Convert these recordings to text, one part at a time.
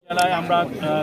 জেলায় আমরা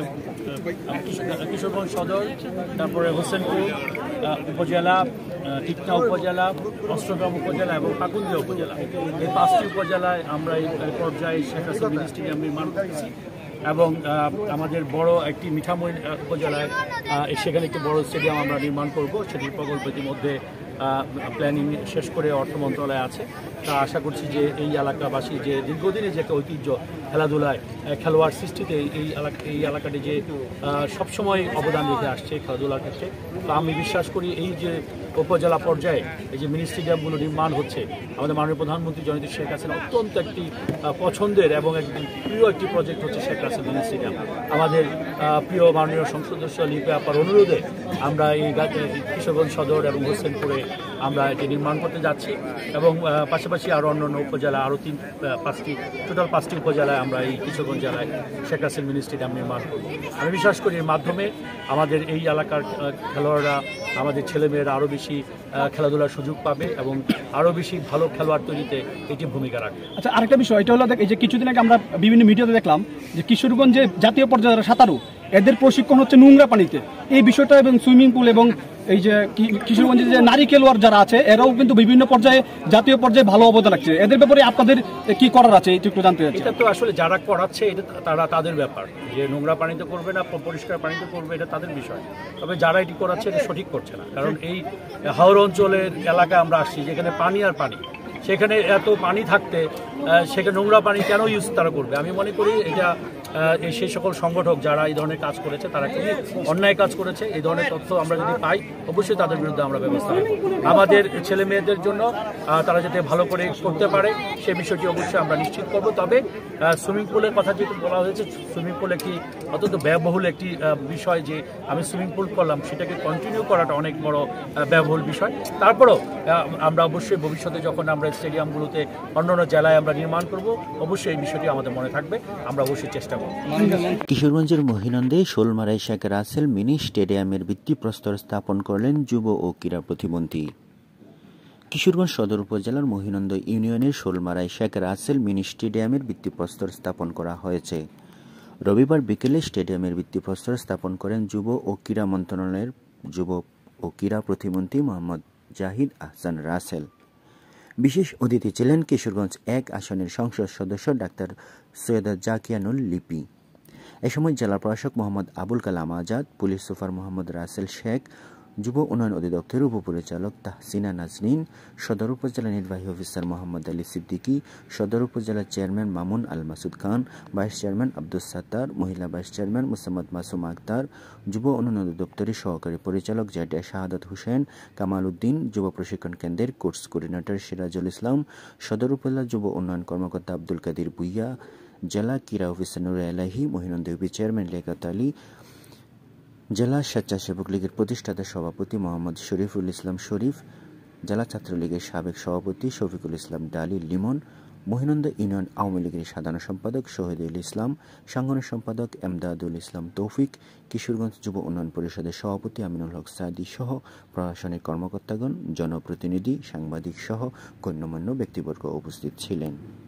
কিশোরগঞ্জ সদর, তারপরে হোসেনপুর উপজেলা, টিকনা উপজেলা, অষ্টগ্রাম উপজেলা এবং পাকুন্দিয়া উপজেলা, এই 5টি উপজেলায় আমরা এই পর্যায়ে শেখ হাসিনা মিনি স্টেডিয়াম নির্মাণ করেছি। এবং আমাদের বড় একটি মিঠামইন উপজেলায় সেখানে একটি বড় স্টেডিয়াম আমরা নির্মাণ করব। সেটির প্রকল্প ইতিমধ্যে প্ল্যানিং শেষ করে অর্থ মন্ত্রণালয়ে আছে। তা আশা করছি যে এই এলাকাবাসী যে দীর্ঘদিনের যে একটা ঐতিহ্য খেলাধুলায় খেলোয়াড় সৃষ্টিতে এই এলাকাটি যে সবসময় অবদান রেখে আসছে খেলাধুলার ক্ষেত্রে, তো আমি বিশ্বাস করি এই যে উপজেলা পর্যায়ে এই যে মিনি স্টেডিয়ামগুলো নির্মাণ হচ্ছে, আমাদের মাননীয় প্রধানমন্ত্রী জননেত্রী শেখ হাসিনা অত্যন্ত একটি পছন্দের এবং একটি প্রিয় একটি প্রজেক্ট হচ্ছে শেখ হাসিনা মিনি স্টেডিয়াম। আমাদের প্রিয় মাননীয় সংসদ সদস্য লিপি আপার অনুরোধে আমরা এই কিশোরগঞ্জ সদর এবং হোসেনপুরে আমরা এটি নির্মাণ করতে যাচ্ছি। এবং পাশাপাশি আরও অন্যান্য উপজেলা আরও টোটাল 5টি উপজেলায় আমরা এই কিশোরগঞ্জ জেলায় শেখ হাসিনা মিনি স্টেডিয়াম নির্মাণ করব। আমি বিশ্বাস করি এর মাধ্যমে আমাদের এই এলাকার খেলোয়াড়রা, আমাদের ছেলেমেয়েরা আরও বেশি খেলাধুলার সুযোগ পাবে এবং আরও বেশি ভালো খেলোয়াড় তৈরিতে এটি ভূমিকা রাখবে। আচ্ছা, আরেকটা বিষয়, এটা হলো এই যে কিছুদিন আগে আমরা বিভিন্ন মিডিয়াতে দেখলাম যে কিশোরগঞ্জে জাতীয় পর্যায়ের সাঁতারু এদের প্রশিক্ষণ হচ্ছে নোংরা পানিতে। এই বিষয়টা এবং সুইমিং পুল এবং এই যে কিশোরগঞ্জে যে নারী খেলোয়াড় যারা আছে এরাও কিন্তু বিভিন্ন পর্যায়ে জাতীয় পর্যায়ে ভালো অবদান রাখছে। এদের ব্যাপারে আপনাদের কি করার আছে একটু জানতে চাচ্ছি। এটা তো আসলে যারা করাচ্ছে এটা তাদের ব্যাপার, যে নোংরা পানিতে করবে না পরিষ্কার পানিতে করবে এটা তাদের বিষয়। তবে যারা এটি করাচ্ছে এটা সঠিক করছে না, কারণ এই হাওর অঞ্চলের এলাকায় আমরা আসছি যেখানে পানি আর পানি, সেখানে এত পানি থাকতে সেখানে নোংরা পানি কেন ইউজ তারা করবে? আমি মনে করি এটা সেই সকল সংগঠক যারা এই ধরনের কাজ করেছে তারা খুবই অন্যায় কাজ করেছে। এই ধরনের তথ্য আমরা যদি পাই অবশ্যই তাদের বিরুদ্ধে আমরা ব্যবস্থা নেব। আমাদের ছেলে মেয়েদের জন্য তারা যাতে ভালো করে করতে পারে সে বিষয়টি অবশ্যই আমরা নিশ্চিত করব। তবে সুইমিং পুলের কথা যেহেতু বলা হয়েছে, সুইমিং পুল একটি অত্যন্ত ব্যয়বহুল একটি বিষয়, যে আমি সুইমিং পুল করলাম সেটাকে কন্টিনিউ করাটা অনেক বড় ব্যয়বহুল বিষয়। তারপরেও আমরা অবশ্যই ভবিষ্যতে যখন আমরা স্টেডিয়ামগুলোতে অন্যান্য জেলায় আমরা নির্মাণ করব অবশ্যই এই বিষয়টি আমাদের মনে থাকবে, আমরা অবশ্যই চেষ্টা করব। কিশোরগঞ্জের মহিনন্দে শোলমারায় শেখ রাসেল মিনি স্টেডিয়ামের ভিত্তিপ্রস্তর স্থাপন করলেন যুব ও ক্রীড়া প্রতিমন্ত্রী। কিশোরগঞ্জ সদর উপজেলার মহিনন্দ ইউনিয়নের শোলমারায় শেখ রাসেল মিনি স্টেডিয়ামের ভিত্তিপ্রস্তর স্থাপন করা হয়েছে। রবিবার বিকেলে স্টেডিয়ামের ভিত্তিপ্রস্তর স্থাপন করেন যুব ও ক্রীড়া মন্ত্রণালয়ের যুব ও ক্রীড়া প্রতিমন্ত্রী মোহাম্মদ জাহিদ আহসান রাসেল। বিশেষ অতিথি ছিলেন কিশোরগঞ্জ 1 আসনের সংসদ সদস্য ডাক্তার সৈয়দা জাকিয়ানুল লিপি। এ সময় জেলা প্রশাসক মোহাম্মদ আবুল কালাম আজাদ, পুলিশ সুপার মোহাম্মদ রাসেল শেখ, যুব উন্নয়ন অধিদপ্তরের উপপরিচালক তাহসিনা নাজনীন, সদর উপজেলা নির্বাহী officer Mohammad Ali Siddiqui, Sadar Upazila chairman Mamun Al Masud Khan, vice chairman Abdus Sattar, মহিলা ভাইস চেয়ারম্যান মোসাম্মদ মাসুম আক্তার, যুব উন্নয়ন অধিদপ্তরের সহকারী পরিচালক জাডিয়া শাহাদাত হোসেন, কামাল উদ্দিন, যুব প্রশিক্ষণ কেন্দ্রের কোর্স কোঅর্ডিনেটর সিরাজুল ইসলাম, সদর উপজেলা যুব উন্নয়ন কর্মকর্তা আব্দুল কাদির ভুইয়া, জেলা ক্রীড়া officer Nure Elahi, Mohinanda UP chairman Liaquat Ali, জেলা স্বেচ্ছাসেবক লীগের প্রতিষ্ঠাতা সভাপতি মোহাম্মদ শরীফুল ইসলাম শরীফ, জেলা ছাত্রলীগের সাবেক সভাপতি শফিকুল ইসলাম ডালি লিমন, মহিনন্দ ইউনিয়ন আওয়ামী লীগের সাধারণ সম্পাদক শহীদুল ইসলাম, সাংগঠনিক সম্পাদক এমদাদুল ইসলাম তৌফিক, কিশোরগঞ্জ যুব উন্নয়ন পরিষদের সভাপতি আমিনুল হক সাদি সহ প্রশাসনিক কর্মকর্তাগণ, জনপ্রতিনিধি, সাংবাদিক সহ গণ্যমান্য ব্যক্তিবর্গ উপস্থিত ছিলেন।